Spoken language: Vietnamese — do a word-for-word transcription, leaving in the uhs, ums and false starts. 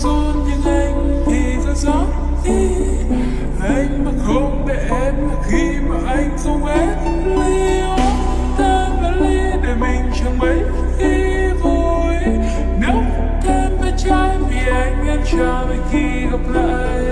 xuân nhưng anh thì có gió đi. Anh mà không để em khi mà anh không hết ly. Ta và ly để mình chẳng mấy khi vui. Nếu thêm bên trái vì anh em chờ về khi gặp lại.